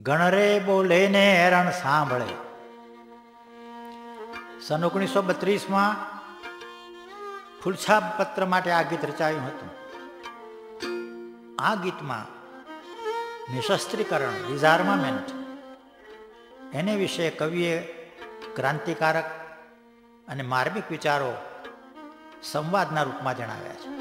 ગણરે બોલે ને રણ સાંભળે. સન 1932માં ફૂલછાપ પત્ર માટે આ ગીત રચાયું હતું. આ ગીતમાં નિશસ્ત્રીકરણ, ડિઝાર્મામેન્ટ, એને વિશે કવિએ ક્રાંતિકારક અને માર્મિક વિચારો સંવાદના રૂપમાં જણાવ્યા છે.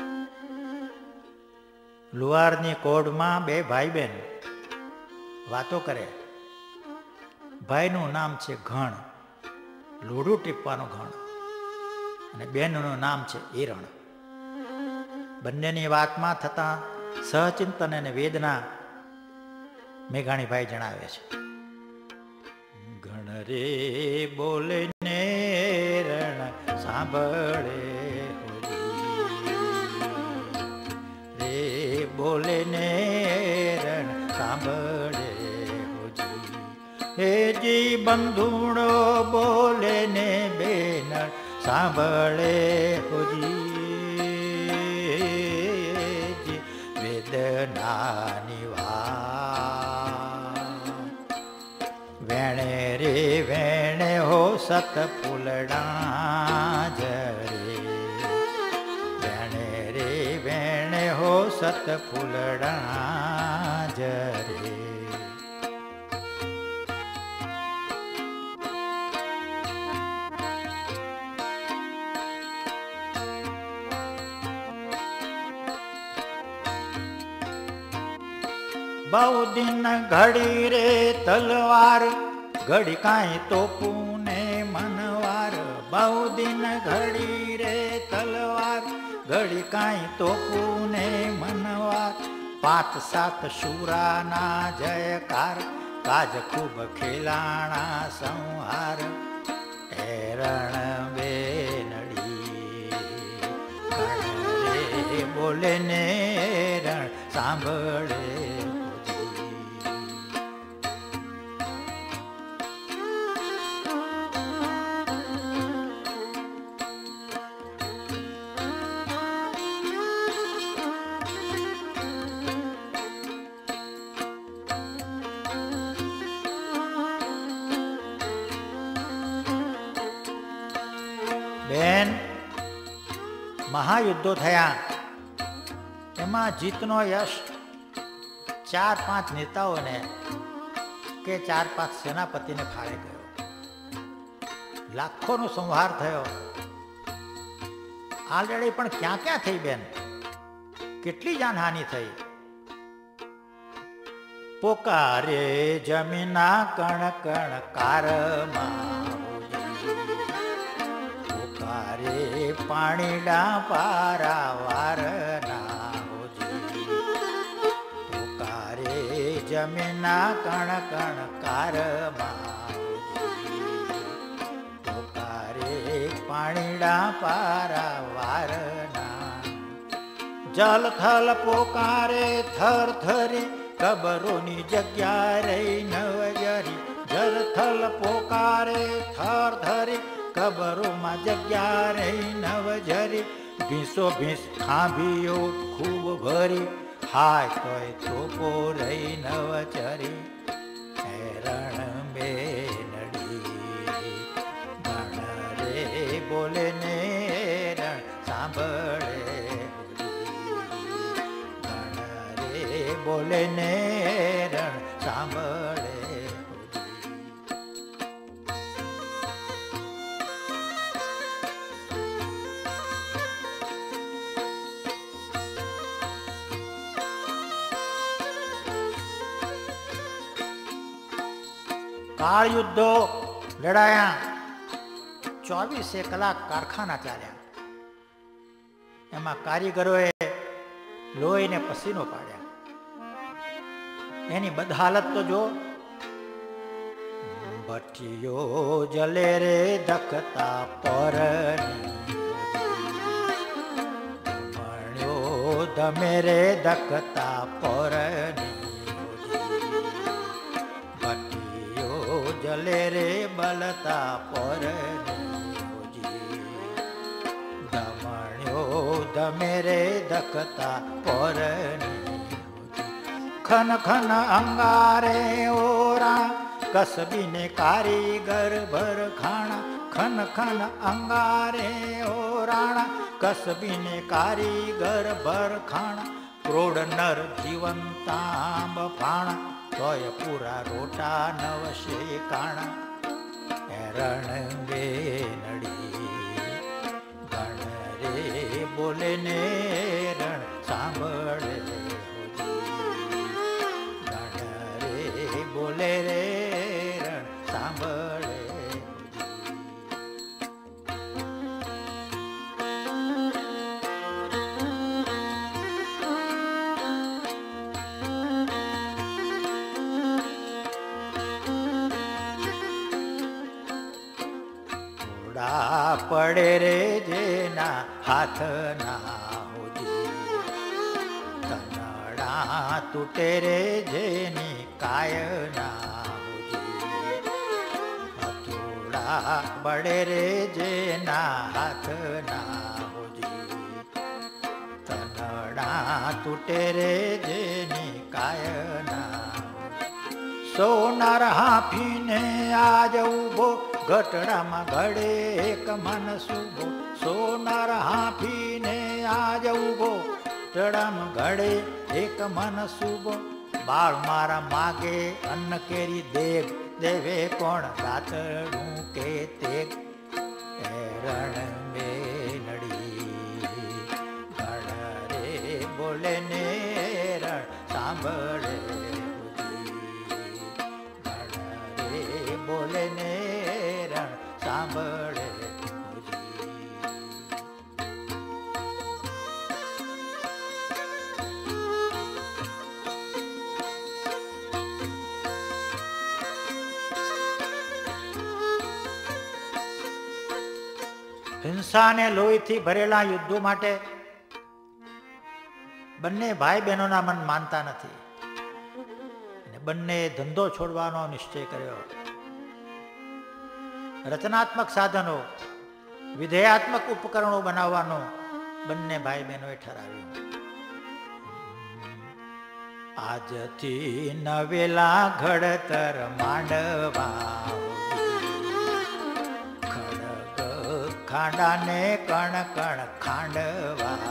લુહારની કોડમાં બે ભાઈ બહેન વાતો કરે. ભાઈનું નામ છે ઘણ, લોઢું ટીપવાનું ઘણ, અને બહેનનું નામ છે ઈરણ. બંનેની વાતમાં થતા સહચિંતન અને વેદના મેઘાણીભાઈ જણાવે છે. ઘણ રે બોલે ને રણ સાંભળે, રે બોલે ને રણ સાંભળે, હેજી બંધુણો બોલે ને બેન સાંભળે હોજી, વેદનાની વાત વેણે રે વેણે હો સત ફૂલડા જરે, વેણે રે વેણે હો સત ફૂલડા જરે. બહુ દિન ઘડી રે તલવાર, ઘડી કાંઈ તોપું ને મનવાર. બહુ દિન ઘડી રે તલવાર, ઘડી કાંઈ તોપું ને મનવાર. 5-7 શુરાના જયકાર, કાજ ખૂબ ખેલાણા સંહાર. રણ બેનડી રે બોલે ને રણ સાંભળે. બેન, મહાયુદ્ધો થયા એમાં જીતનો યશ 4-5 નેતાઓને કે 4-5 સેનાપતિને ફાળે ગયો. લાખોનો સંહાર થયો. આ લડાઈ પણ ક્યાં ક્યાં થઈ બેન, કેટલી જાનહાનિ થઈ. પોકારે જમીના કણ કણ કારમાં, રે પાણીડા પારાવાર ના હોજી. પોકારે જમીના કણ કણ કારમાં, પોકારે પાણીડા પારાવાર ના. જલ થલ પોકારે થર થરી, કબરોની જગ્યા રહી નવજરી. જલ થલ પોકારે થર થરી, કબરોમાં જગ્યા રહી નવજરી. ભીંસો ભીંસ ખાંભીઓ ખૂબ ભરી, હાય તોય તોપો રહી નવચરી. રણ બેનડી ગણ રે બોલે ને રણ સાંભળે, ગણ રે બોલે ને રણ સાંભળે. કાળ યુદ્ધો લડાયા, 24 કલાક કારખાના ચાલ્યા. એમાં કારીગરોએ લોહીને પસીનો પાડ્યા. એની બદહાલત તો જો. ભઠ્ઠીઓ જલે રે ધકતા પરની, મણ્યો ધમે રે ધકતા પરની. જલે રે બલતા પરની, ધમણ્યો ધમે રે ધકતા પરની. ખન ખન અંગારે ઓરા કસબીને કારીગર ભર ખાણા ખન ખન અંગારે ઓરાણા કસબીને કારીગર ભર ખાણા ક્રોડ નર જીવંતાંબ ફાણા તોય પૂરા રોટા નવશે કાણા રણ બેનડી ગણ રે બોલે ને રણ સાંભળે ગણ રે બોલે રે રણ સાંભળે પડે રે જેના હાથ ના હોજી તનડા તૂટે રે જેની કાય ના હોજી હથોડા પડે રે જેના હાથ ના હોજી તનડા તૂટે રે જેની કાય ના સોનાર હાફીને આજ ઉભો ઘટડામાં ઘડે એક મન શુભો સોનાર હાફીને આજ ઉભો ઘટડામાં ઘડે એક મન શુભો બાળ મારા માગે અન્ન કેરી દેગ દેવે કોણ દાતડું કે તેગ રણ બેનડી ગણ રે બોલે ને રણ સાંભળે બોલે ને રણ સાંભળે હિંસા અને લોહીથી ભરેલા યુદ્ધો માટે બંને ભાઈ બહેનોના મન માનતા નથી અને બંને ધંધો છોડવાનો નિશ્ચય કર્યો. રચનાત્મક સાધનો વિધેયાત્મક ઉપકરણો બનાવવાનો બંને ભાઈ બહેનોએ ઠરાવ્યું. આજથી નવેલા ઘડતર માંડવા ખડગ ખાંડાને કણ કણ ખાંડવા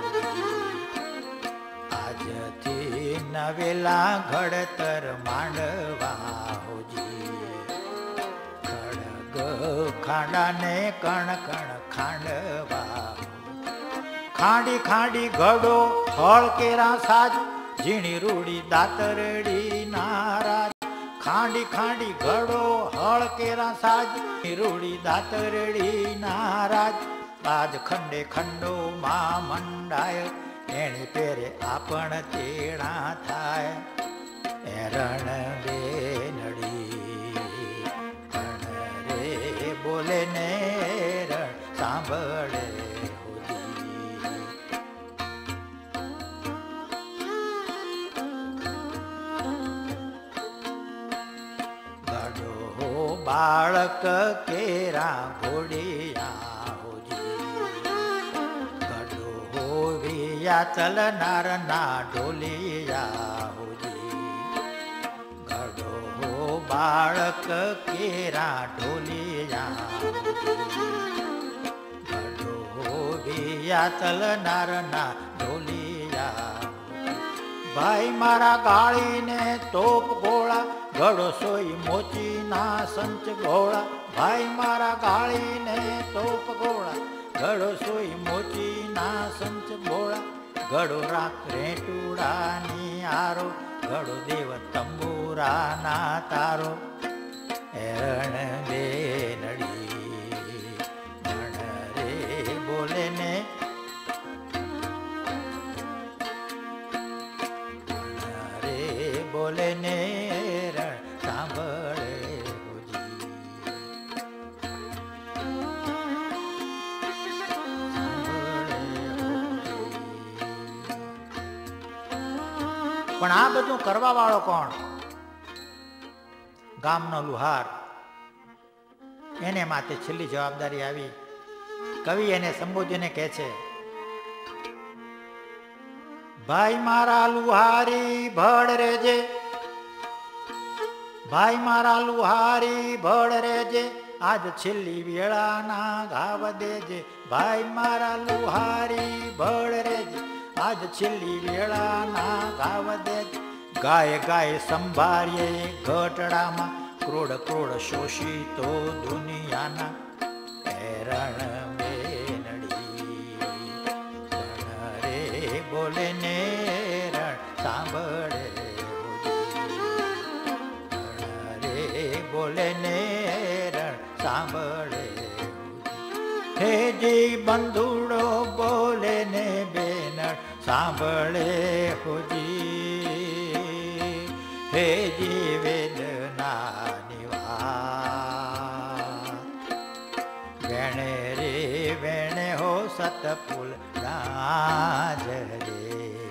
આજથી નવેલા ઘડતર માંડવા ખાંડાને કણ કણ ખાંડવા ખાંડી ખાંડી ઘડો હળ કેરા સાજ ઝીણી રૂડી દાતરડી નારાજ ખાંડી ખાંડી ઘડો હળ કેરા સાજ રૂડી દાતરડી નારાજ આજ ખંડે ખંડો માં મંડાય એની પેરે આપણ તેડા થાય રણ બેનડી બોલે ને રણ સાંભળે ગડો બાળક કેરા ઘોડિયા હોજી ગડો વિયા ચલનાર ના ઢોલિયા હોજી ગડો બાળક કેરા ઢોલિયા ચલનાર ના ઢોલિયા ભાઈ મારા ગાળીને તોપ ગોળા ઘડો સોઈ મોચી ના સંચ ઘોળા ભાઈ મારા ગાળીને તોપ ગોળા ઘડો સોઈ મોચી ના સંચ ઘોળા ઘડો રાત્રે ટુડાની આરો ઘડો દેવ તંબુરા ના તારો રણ બેનડી ગણ રે બોલે ને ગણ રે બોલે ને રણ સાંભળે પણ આ બધું કરવા વાળો કોણ? ગામનો લુહાર. એને માથે છેલ્લી જવાબદારી આવી. કવિ એને સંબોધીને કહે છે, ભાઈ મારા લુહારી ભળ રેજે, ભાઈ મારા લુહારી ભળ રેજે, આજ છેલ્લી વેળાના ઘાવ દેજે. ભાઈ મારા લુહારી ભળ રેજે, આજ છેલ્લી વેળાના ઘાવ દેજે. ગાય ગાય સંભાળીએ ઘટડામાં, ક્રોડ ક્રોડ શોષિતો દુનિયાના. હેરણ બેનડી રે બોલે ને રણ સાંભળે, રે બોલે ને રણ સાંભળે. હેજી બંધુડો બોલે ને બેનડ સાંભળે હોજી. હેજી વેદનાની વાત, વેણે રે વેણે હો સતપુલ રાજ રે.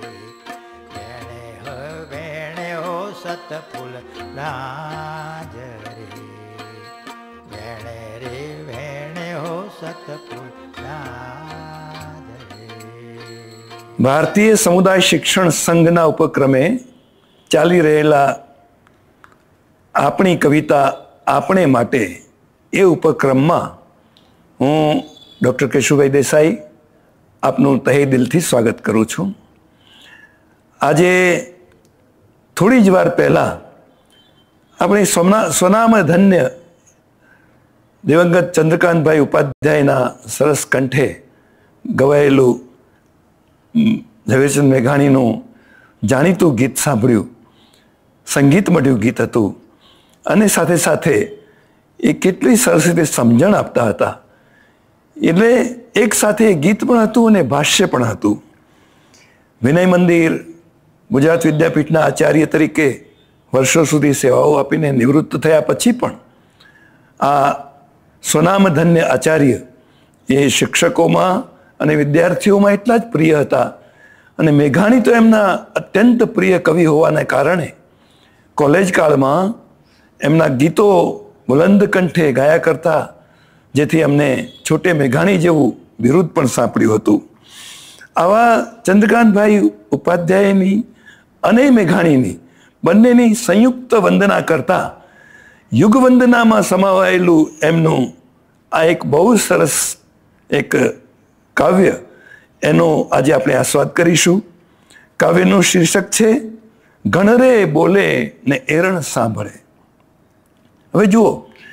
વેણે હો સતપુલ રાજ રે. વેણે રે વેણે હો સતપુલ રાજ રે. ભારતીય સમુદાય શિક્ષણ સંઘના ઉપક્રમે ચાલી રહેલા આપણી કવિતા આપણે માટે એ ઉપક્રમમાં હું ડૉક્ટર કેશુભાઈ દેસાઈ આપનું તહે દિલથી સ્વાગત કરું છું. આજે થોડી જ વાર પહેલાં આપણે સ્વનામ ધન્ય દિવંગત ચંદ્રકાંતભાઈ ઉપાધ્યાયના સરસ કંઠે ગવાયેલું ઝવેરચંદ મેઘાણીનું જાણીતું ગીત સાંભળ્યું. સંગીતમઢ્યું ગીત હતું અને સાથે સાથે એ કેટલી સરસ રીતે સમજણ આપતા હતા. એટલે એક સાથે ગીત પણ હતું અને ભાષ્ય પણ હતું. વિનય મંદિર ગુજરાત વિદ્યાપીઠના આચાર્ય તરીકે વર્ષો સુધી સેવાઓ આપીને નિવૃત્ત થયા પછી પણ આ સ્વનામધન્ય આચાર્ય એ શિક્ષકોમાં અને વિદ્યાર્થીઓમાં એટલા જ પ્રિય હતા. અને મેઘાણી તો એમના અત્યંત પ્રિય કવિ હોવાને કારણે કોલેજ કાળમાં એમના ગીતો બુલંદ કંઠે ગાયા કરતા, જેથી અમને છોટે મેઘાણી જેવું બિરુદ પણ સાંપડ્યું હતું. આવા ચંદ્રકાંતભાઈ ઉપાધ્યાયની અને મેઘાણીની બંનેની સંયુક્ત વંદના કરતા યુગવંદનામાં સમાવાયેલું એમનું આ એક બહુ સરસ એક કાવ્ય, એનો આજે આપણે આસ્વાદ કરીશું. કાવ્યનું શીર્ષક છે ઘણરે બોલે ને એરણ સાંભળે. હવે જુઓ,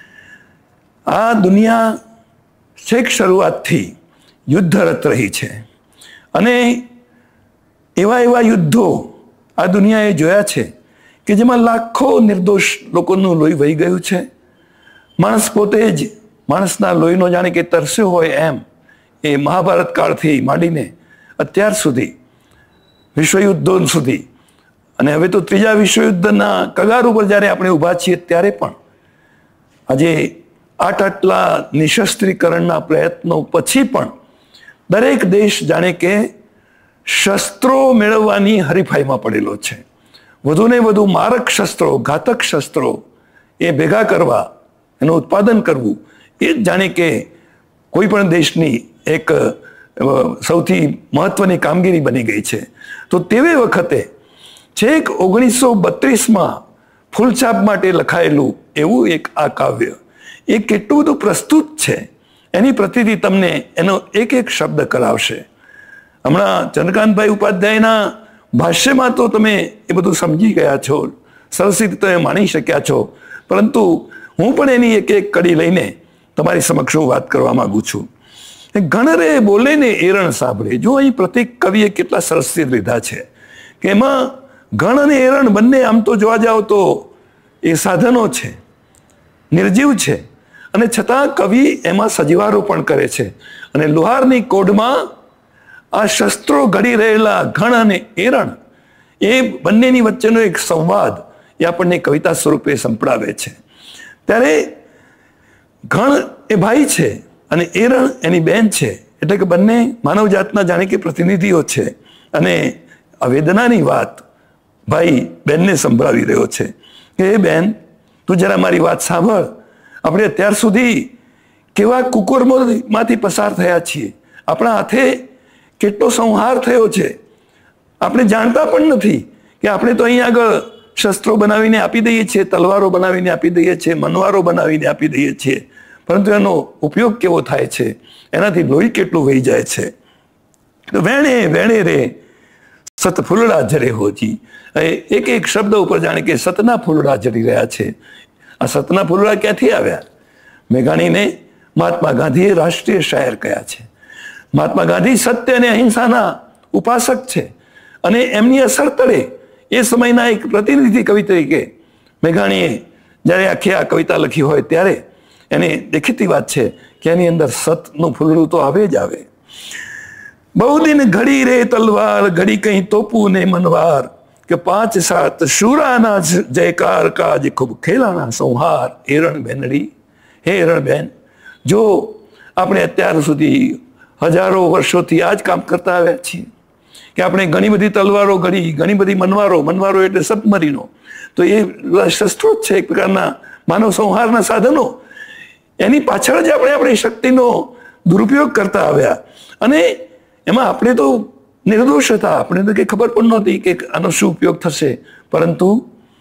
આ દુનિયા છેક શરૂઆતથી યુદ્ધરત રહી છે અને એવા યુદ્ધો આ દુનિયાએ જોયા છે કે જેમાં લાખો નિર્દોષ લોકોનું લોહી વહી ગયું છે. માણસ પોતે જ માણસના લોહીનો જાણે કે તરસ્યો હોય એમ એ મહાભારત કાળથી માંડીને અત્યાર સુધી વિશ્વયુદ્ધો સુધી, અને હવે તો ત્રીજા વિશ્વયુદ્ધના કગાર ઉપર જ્યારે આપણે ઊભા છીએ ત્યારે પણ આજે આટલા નિશસ્ત્રીકરણના પ્રયત્નો પછી પણ દરેક દેશ જાણે કે શસ્ત્રો મેળવવાની હરીફાઈમાં પડેલો છે. વધુને વધુ મારક શસ્ત્રો, ઘાતક શસ્ત્રો એ ભેગા કરવા, એનું ઉત્પાદન કરવું એ જ જાણે કે કોઈ પણ દેશની એક સૌથી મહત્વની કામગીરી બની ગઈ છે. તો તેવી વખતે છેક 1932માં ફૂલછાપ માટે લખાયેલું એવું એક આ કાવ્ય એ કેટલું બધું પ્રસ્તુત છે એની પ્રતીતિ તમને એનો એક એક શબ્દ કરાવશે. હમણાં ચંદ્રકાંતભાઈ ઉપાધ્યાયના ભાષ્યમાં તો તમે એ બધું સમજી ગયા છો, સરસ રીતે તમે માણી શક્યા છો, પરંતુ હું પણ એની એક એક કડી લઈને તમારી સમક્ષ હું વાત કરવા માંગુ છું. ઘણરે બોલે ને એરણ સાંભળે. જો અહીં પ્રતિક કવિએ કેટલા સરસ લીધા છે કે એમાં ઘણ અને એરણ બંને આમ તો જોવા જાઓ તો એ સાધનો છે, નિર્જીવ છે, અને છતાં કવિ એમાં સજીવારો પણ કરે છે. અને લુહારની કોઢમાં આ શસ્ત્રો ઘડી રહેલા ઘણ અને એરણ એ બંનેની વચ્ચેનો એક સંવાદ એ આપણને કવિતા સ્વરૂપે સંપડાવે છે. ત્યારે ઘણ એ ભાઈ છે અને એરણ એની બેન છે, એટલે કે બંને માનવજાતના જાણે કે પ્રતિનિધિઓ છે. અને આ વેદનાની વાત ભાઈ બેનને સંભળાવી રહ્યો છે કે એ બેન, તું જરા મારી વાત સાંભળ. આપણે અત્યાર સુધી કેવા કુકર્મોમાંથી પસાર થયા છીએ, આપણા હાથે કેટલો સંહાર થયો છે, આપણે જાણતા પણ નથી કે આપણે તો અહીં આગળ શસ્ત્રો બનાવીને આપી દઈએ છીએ, તલવારો બનાવીને આપી દઈએ છીએ, મનવારો બનાવીને આપી દઈએ છીએ, પરંતુ એનો ઉપયોગ કેવો થાય છે, એનાથી લોહી કેટલું વહી જાય છે. તો વેણે વેણે રે સત ફૂલડા જરે હોજી. એક એક શબ્દ ઉપર જાણે કે સતના ફૂલડા જરી રહ્યા છે. આ સતના ફૂલડા ક્યાંથી આવ્યા? મેઘાણીને મહાત્મા ગાંધીએ રાષ્ટ્રીય શાયર કહ્યા છે. મહાત્મા ગાંધી સત્ય અને અહિંસાના ઉપાસક છે, અને એમની અસર તળે એ સમયના એક પ્રતિનિધિ કવિ તરીકે મેઘાણીએ જ્યારે આખી આ કવિતા લખી હોય ત્યારે એની દેખીતી વાત છે કે એની અંદર સતનું ફૂલડું તો આવે જ આવે. બહુ દિન ઘડી રે તલવાર, ઘડી કहीं તોપું ને મનવાર, કે 5-7 શૂરાના જયકાર કાજ ખૂબ ખેલાના સંહાર. હેરણ બેનડી, હે હેરણબેન, જો આપણે અત્યાર સુધી હજારો વર્ષોથી આ જ કામ કરતા આવ્યા છીએ કે આપણે ઘણી બધી તલવારો ઘડી, ઘણી બધી મનવારો એટલે સબમરીનો, તો એ શસ્ત્રો જ છે એક પ્રકારના માનવ સંહારના સાધનો. એની પાછળ જ આપણે આપણી શક્તિનો દુરુપયોગ કરતા આવ્યા, અને એમાં આપણે તો નિર્દોષ હતા, આપણે તો કંઈ ખબર પણ નહોતી કે આનો શું ઉપયોગ થશે. પરંતુ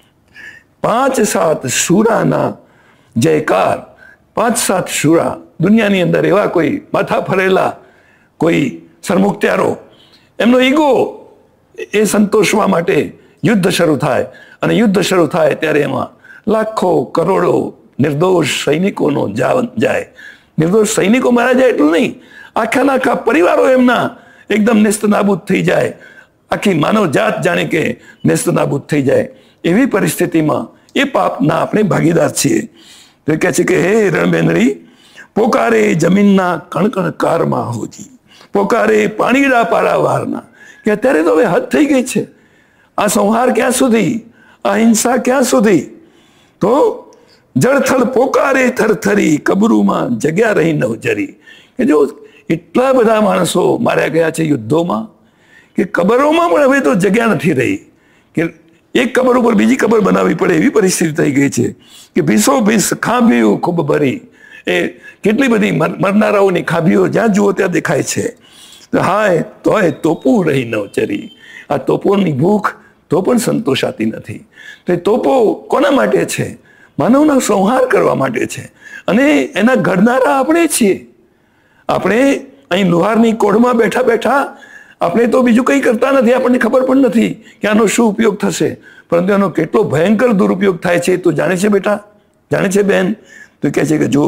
5-7 શૂરાના જયકાર, 5-7 શૂરા, દુનિયાની અંદર એવા કોઈ માથા ફરેલા કોઈ સરમુખત્યારો, એમનો ઈગો એ સંતોષવા માટે યુદ્ધ શરૂ થાય, અને યુદ્ધ શરૂ થાય ત્યારે એમાં લાખો કરોડો નિર્દોષ સૈનિકોનો જાય. નિર્દોષ સૈનિકો મારા જાય એટલું નહીં, આખા પરિવારો એમના એકદમ નેસ્ત નાબૂદ થઈ જાય, આખી માનવ જાત જાણે કે નેસ્ત નાબૂદ થઈ જાય. એવી પરિસ્થિતિમાં એ પાપના આપણે ભાગીદાર છીએ. તો કહે છે કે હે રણબેનડી, પોકારે જમીનના કણકણ કારમાં હોજી, પોકારે પાણીડા પારાવારના. કે અત્યારે તો હવે હદ થઈ ગઈ છે. આ સંહાર ક્યાં સુધી, આ હિંસા ક્યાં સુધી? તો જળથળ પોકારે થરથરી, કબરૂમાં જગ્યા રહી નવજરી. કે જો એટલા બધા માણસો માર્યા ગયા છે યુદ્ધોમાં કે કબરોમાં પણ હવે તો જગ્યા નથી રહી, કે એક કબર ઉપર બીજી કબર બનાવવી પડે એવી પરિસ્થિતિ થઈ ગઈ છે. કે ભીસો ભીસ ખાંભીઓ ખૂબ ભરી, એ કેટલી બધી મરનારાઓની ખાંભીઓ જ્યાં જુઓ ત્યાં દેખાય છે. હાય તોય તોપું રહી નવચરી. આ તોપોની ભૂખ તો પણ સંતોષાતી નથી. તો એ તોપો કોના માટે છે? માનવનો સંહાર કરવા માટે છે, અને એના ઘડનારા આપણે છીએ. આપણે અહીં લુહારની કોઢમાં બેઠા બેઠા આપણે તો બીજું કંઈ કરતા નથી, આપણને ખબર પણ નથી કે આનો શું ઉપયોગ થશે, પરંતુ એનો કેટલો ભયંકર દુરુપયોગ થાય છે તો જાણે છે બેટા, જાણે છે બેન? તો કહે છે કે જો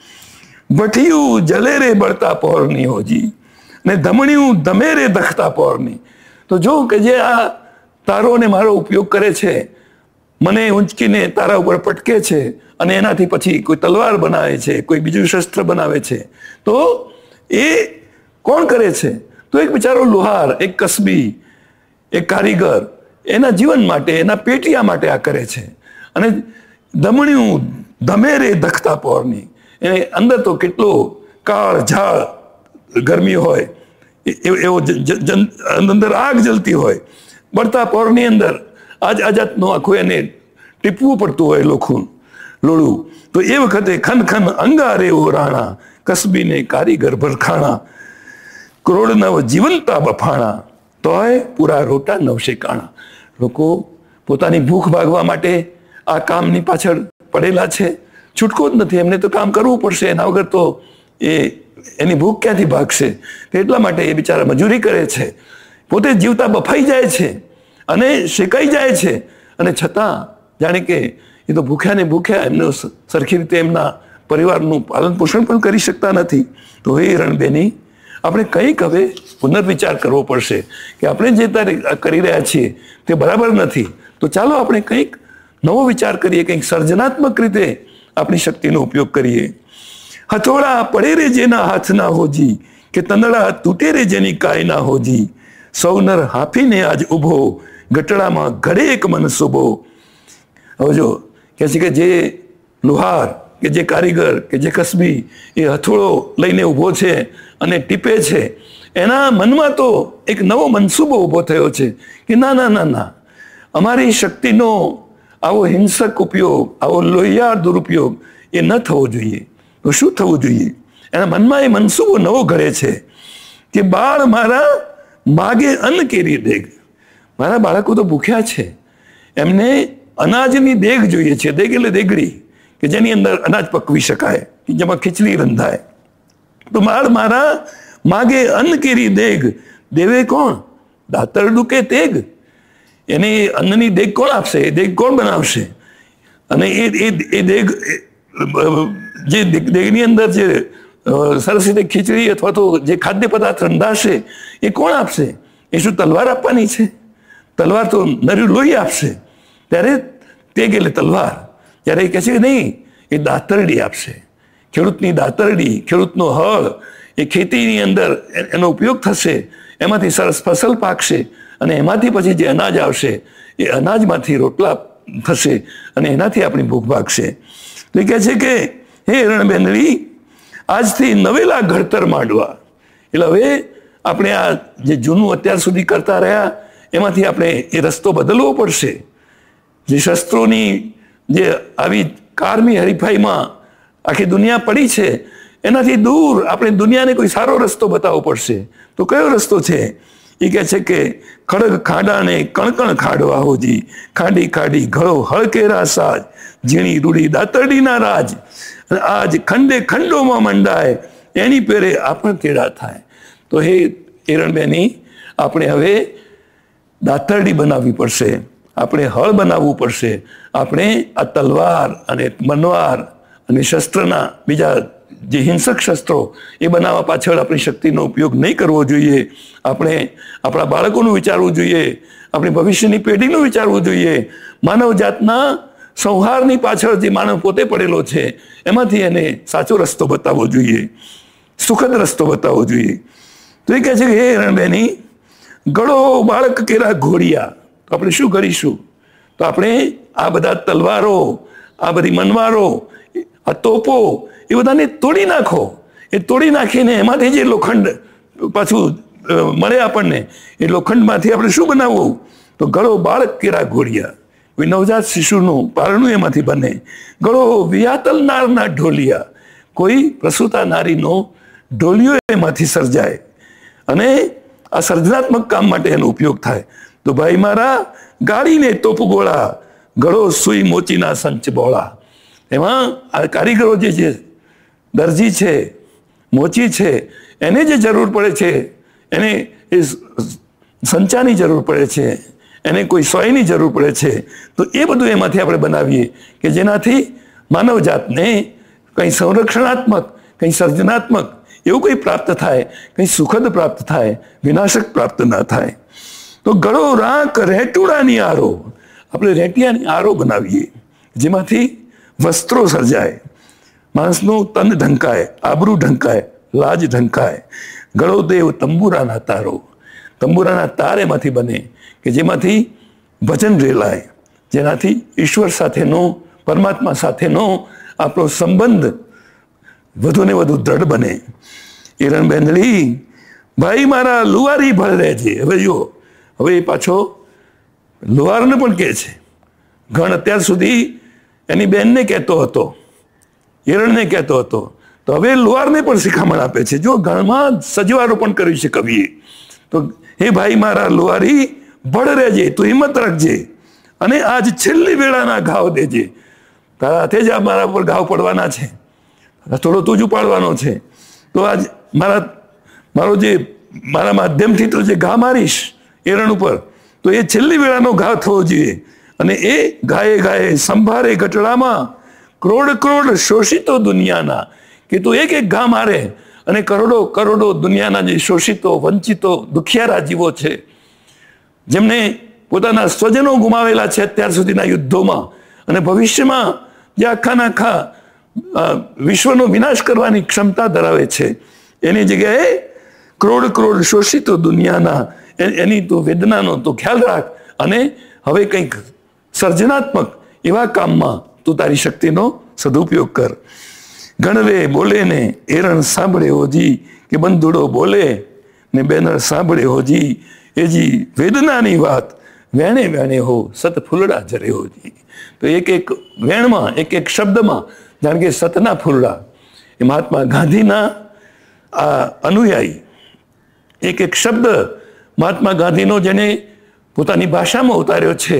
ભઠિયું જલે રે બળતા પહોરની હોજી, ને ધમણિયું ધમે રે દખતા પહોરની. તો જો કે જે આ તારો અને મારો ઉપયોગ કરે છે, મને ઊંચકીને તારા ઉપર પટકે છે, અને એનાથી પછી કોઈ તલવાર બનાવે છે, કોઈ બીજું શસ્ત્ર બનાવે છે, તો એ કોણ કરે છે? તો એક બિચારો લુહાર, એક કસબી, એક કારીગર એના જીવન માટે, એના પેટિયા માટે આ કરે છે. અને ધમણિયું ધમે રે દખતા પહોરની, એને અંદર તો કેટલો કાળ ઝાળ ગરમી હોય, એવો અંદર આગ જલતી હોય, બળતા પહોરની અંદર આજાતનું આખું એને ટીપવું પડતું હોય લોળું. તો એ વખતે ખન ખન અંગારે ઓ રાણા, કસબીને કારીગર ભરખાણા, કરોડ નવ જીવંતા બફાણા, તોય પૂરા રોટા નવશેકાણા. લોકો પોતાની ભૂખ ભાગવા માટે આ કામની પાછળ પડેલા છે, છૂટકો જ નથી, એમને તો કામ કરવું પડશે, એના વગર તો એની ભૂખ ક્યાંથી ભાગશે? એટલા માટે એ બિચારા મજૂરી કરે છે, પોતે જીવતા બફાઈ જાય છે અને શેકાઈ જાય છે, અને છતાં જાણે કે એ તો ભૂખ્યા ને ભૂખ્યા, એમને સરખી રીતે એમના પરિવારનું પાલન પોષણ પણ કરી શકતા નથી. તો હે રણબેની, આપણે કંઈક હવે પુનર્વિચાર કરવો પડશે કે આપણે જે કરી રહ્યા છીએ તે બરાબર નથી. તો ચાલો આપણે કંઈક નવો વિચાર કરીએ, કંઈક સર્જનાત્મક રીતે આપણી શક્તિનો ઉપયોગ કરીએ. હથોડા પડે રે જેના હાથના હોજી, કે તંદડા તૂટે રે જેની કાયના હોજી, સૌનર હાફીને આજ ઊભો, ગટડામાં ઘડે એક મનસુબો. હવે જો કહે છે કે જે લુહાર કે જે કારીગર કે જે કસબી એ હથોડો લઈને ઊભો છે અને ટીપે છે, એના મનમાં તો એક નવો મનસૂબો ઊભો થયો છે કે ના ના ના ના, અમારી શક્તિનો આવો હિંસક ઉપયોગ, આવો લોહિયાળ દુરુપયોગ એ ન થવો જોઈએ. તો શું થવું જોઈએ? એના મનમાં એ મનસૂબો નવો ઘડે છે કે બાળ મારા માગે અન્ન કેરી દેગ, મારા બાળકો તો ભૂખ્યા છે, એમને અનાજની દેગ જોઈએ છે. દેગ એટલે દેગડી, કે જેની અંદર અનાજ પકવી શકાય, જેમાં ખીચડી રંધાય. તો મારા માગે અન્ન કેરી દેગ, દેવે કોણ? દાતરડું કે તેગ? એને અન્નની દેગ કોણ આપશે? એ દેગ કોણ બનાવશે? અને એ દેગ, જે દેગની અંદર જે સરસ રીતે ખીચડી અથવા તો જે ખાદ્ય પદાર્થ રંધાશે એ કોણ આપશે? એ શું તલવાર આપવાની છે? તલવાર તો નર્યું લોહી આપશે. ત્યારે તેગ એટલે તલવાર. ત્યારે એ કહે છે કે નહીં, એ દાતરડી આપશે. ખેડૂતની દાતરડી, ખેડૂતનો હળ, એ ખેતીની અંદર એનો ઉપયોગ થશે, એમાંથી સરસ ફસલ પાકશે, અને એમાંથી પછી જે અનાજ આવશે એ અનાજમાંથી રોટલા થશે, અને એનાથી આપણી ભૂખ ભાગશે. તો એ કહે છે કે હે રણબેનડી, આજથી નવેલા ઘડતર માંડવા. એટલે હવે આપણે આ જે જૂનું અત્યાર સુધી કરતા રહ્યા એમાંથી આપણે એ રસ્તો બદલવો પડશે. જે શસ્ત્રોની જે આવી કારની હરીફાઈમાં આખી દુનિયા પડી છે એનાથી દૂર આપણે દુનિયાને કોઈ સારો રસ્તો બતાવવો પડશે. તો કયો રસ્તો છે? એ કહે છે કે ખડગ ખાડાને કણકણ ખાડવા હોજી, ખાડી ખાડી ઘડો હળકેરા સાજ, ઝીણી રૂડી દાતરડીના રાજ, આજ ખંડે ખંડોમાં મંડાય, એની પેરે આપણ કેળા થાય. તો હે રણબેની, આપણે હવે દાતરડી બનાવવી પડશે, આપણે હળ બનાવવું પડશે. આપણે આ તલવાર અને મનવાર અને શસ્ત્રના બીજા જે હિંસક શસ્ત્રો એ બનાવવા પાછળ આપણી શક્તિનો ઉપયોગ નહીં કરવો જોઈએ. આપણે આપણા બાળકોનું વિચારવું જોઈએ, આપણી ભવિષ્યની પેઢીનું વિચારવું જોઈએ. માનવ જાતના સંહારની પાછળ જે માનવ પોતે પડેલો છે એમાંથી એને સાચો રસ્તો બતાવવો જોઈએ, સુખદ રસ્તો બતાવવો જોઈએ. તો એ કહે છે કે હે રણબેની, ગળો બાળક કેરા ઘોડિયા. તો આપણે શું કરીશું? તો આપણે આ બધા તલવારો, આ બધી મનવારો, આ તોપો, એ બધાને તોડી નાખો. એ તોડી નાખીને એમાંથી જે લોખંડ પાછું મળે આપણને, એ લોખંડમાંથી આપણે શું બનાવવું? તો ગળો બાળક કેરા ઘોડિયા. કોઈ નવજાત શિશુનું પારણું એમાંથી બને. ગળો વિયાતલ નારના ઢોલિયા. કોઈ પ્રસૂતા નારીનો ઢોલિયો એમાંથી સર્જાય અને આ સર્જનાત્મક કામ માટે એનો ઉપયોગ થાય. તો ભાઈ મારા, ગાડીને તોપ ગોળા, ગળો સુઈ મોચીના સંચ બોળા. એમાં આ કારીગરો જે છે, દરજી છે, મોચી છે, એને જે જરૂર પડે છે, એને એ સંચાની જરૂર પડે છે, એને કોઈ સોયની જરૂર પડે છે. તો એ બધું એમાંથી આપણે બનાવીએ કે જેનાથી માનવ જાતને કંઈ સંરક્ષણાત્મક, કંઈ સર્જનાત્મક એવું કંઈ પ્રાપ્ત થાય, કંઈ સુખદ પ્રાપ્ત થાય, વિનાશક પ્રાપ્ત ના થાય. તો ગળો રાંક રેટુડાની આરો. આપણે રેટિયાની આરો બનાવીએ જેમાંથી વસ્ત્રો સર્જાય, માણસનું તન ઢંકાય, આબરૂ ઢંકાય, લાજ ઢંકાય. ગળો દેવ તંબુરાના તારો. તંબુરાના તાર એમાંથી બને કે જેમાંથી ભજન રેલાય, જેનાથી ઈશ્વર સાથેનો, પરમાત્મા સાથેનો આપણો સંબંધ વધુ ને વધુ દ્રઢ બને. એ રણબેનડી, ભાઈ મારા લુવારી ભળ રહેજે. હવે જો, હવે એ પાછો લુહારને પણ કહે છે. ઘણ અત્યાર સુધી એની બહેનને કહેતો હતો, હિરણને કહેતો હતો, તો હવે લુહારને પણ શિખામણ આપે છે. જો ઘણમાં સજવારો પણ કર્યું છે કવિએ. તો હે ભાઈ મારા લુહારી, ભળ રહેજે, તું હિંમત રાખજે, અને આજ છેલ્લી વેળાના ઘાવ દેજે. તારા હાથે જ આ મારા પર ઘાવ પડવાના છે, થોડો તું જ ઉપાડવાનો છે. તો આજ મારા માધ્યમથી તો જે ઘા મારીશ એરણ ઉપર, તો એ છેલ્લી વેળાનો ઘા થવો જોઈએ. અને એ ગાયે ગાયે સંભારે ગટડામાં કરોડ કરોડ શોષિતો દુનિયાના. કે તું એક એક ઘા મારે અને કરોડો કરોડો દુનિયાના જે શોષિતો, વંચિતો, દુખિયારા જીવો છે, જેમને પોતાના સ્વજનો ગુમાવેલા છે અત્યાર સુધીના યુદ્ધોમાં, અને ભવિષ્યમાં જે આખાના આખા વિશ્વનો વિનાશ કરવાની ક્ષમતા ધરાવે છે, એની જગ્યાએ કરોડ કરોડ શોષિતો દુનિયાના એની તું વેદનાનો તું ખ્યાલ રાખ, અને હવે કંઈક સર્જનાત્મક એવા કામમાં તું તારી શક્તિનો સદુપયોગ કર. ગણવે બોલે ને એરણ સાંભળે હોજી, કે બંધુડો બોલે ને બેનર સાંભળે હોજી, એજી વેદનાની વાત વેણે વેણે હો સત ફૂલડા જરે હોજી. તો એક એક વેણમાં, એક એક શબ્દમાં જાણ કે સતના ફૂલડા. એ મહાત્મા ગાંધીના આ અનુયાયી, એક એક શબ્દ મહાત્મા ગાંધીનો જેને પોતાની ભાષામાં ઉતાર્યો છે.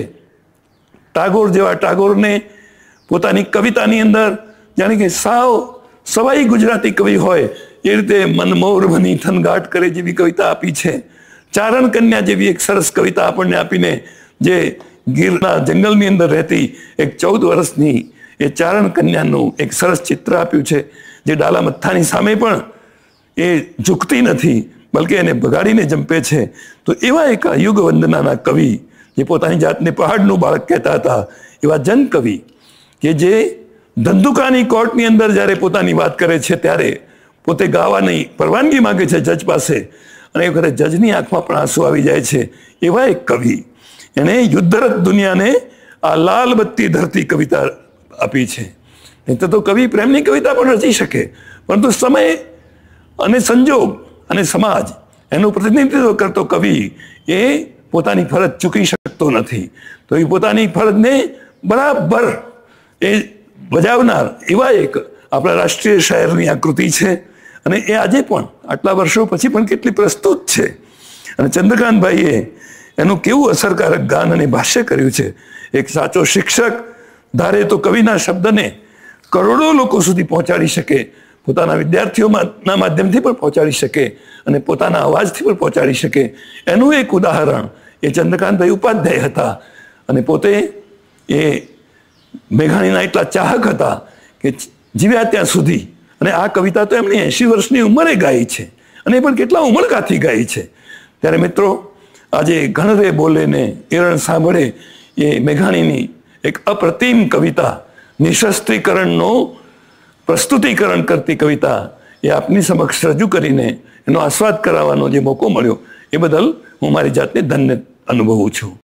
ટાગોર જેવા ટાગોરને પોતાની કવિતાની અંદર જાણે કે સાવ સવાઈ ગુજરાતી કવિ હોય એ રીતે મનમોર બની થનગાટ કરે જેવી કવિતા આપી છે. ચારણ કન્યા જેવી એક સરસ કવિતા આપણને આપીને જે ગીરના જંગલની અંદર રહેતી એક 14 વર્ષની એ ચારણ કન્યાનું એક સરસ ચિત્ર આપ્યું છે, જે ડાલા મથ્થાની સામે પણ એ ઝૂકતી નથી, બલકે એને ભગાડીને જંપે છે. તો એવા એક યુગ વંદનાના કવિ, જે પોતાની જાતને પહાડનું બાળક કહેતા હતા, એવા જન કવિ કે જે ધંધુકાની કોર્ટની અંદર જ્યારે પોતાની વાત કરે છે ત્યારે પોતે ગાવાની પરવાનગી માંગે છે જજ પાસે, અને એ વખતે જજની આંખમાં પણ આંસુ આવી જાય છે. એવા એક કવિ, એણે યુદ્ધરત દુનિયાને આ લાલ બત્તી ધરતી કવિતા આપી છે. નહીં તો કવિ પ્રેમની કવિતા પણ રચી શકે, પરંતુ સમય અને સંજોગ અને સમાજ એનું પ્રતિનિધિત્વ કરતો કવિ એ પોતાની ફરજ ચૂકી શકતો નથી. તો એ પોતાની ફરજને બરાબર એ બજાવનાર એવા એક આપણા રાષ્ટ્રીય શાયરની આ કૃતિ છે, અને એ આજે પણ આટલા વર્ષો પછી પણ કેટલી પ્રસ્તુત છે. અને ચંદ્રકાંતભાઈએ એનું કેવું અસરકારક ગાન અને ભાષ્ય કર્યું છે. એક સાચો શિક્ષક ધારે તો કવિના શબ્દને કરોડો લોકો સુધી પહોંચાડી શકે, પોતાના વિદ્યાર્થીઓના માધ્યમથી પણ પહોંચાડી શકે, અને પોતાના અવાજથી પણ પહોંચાડી શકે. એનું એક ઉદાહરણ એ ચંદ્રકાંતભાઈ ઉપાધ્યાય હતા, અને પોતે એ મેઘાણીના એટલા ચાહક હતા કે જીવ્યા ત્યાં સુધી. અને આ કવિતા તો એમની 80 વર્ષની ઉંમરે ગાઈ છે, અને એ પણ કેટલા ઉમળકાથી ગાઈ છે. ત્યારે મિત્રો, આજે ઘણરે બોલે ને એરણ સાંભળે એ મેઘાણીની એક અપ્રતિમ કવિતા, નિશસ્ત્રીકરણનો પ્રસ્તુતિકરણ કરતી કવિતા, એ આપની સમક્ષ રજૂ કરીને એનો આસ્વાદ કરાવવાનો જે મોકો મળ્યો, એ બદલ હું મારી જાતને ધન્ય અનુભવું છું.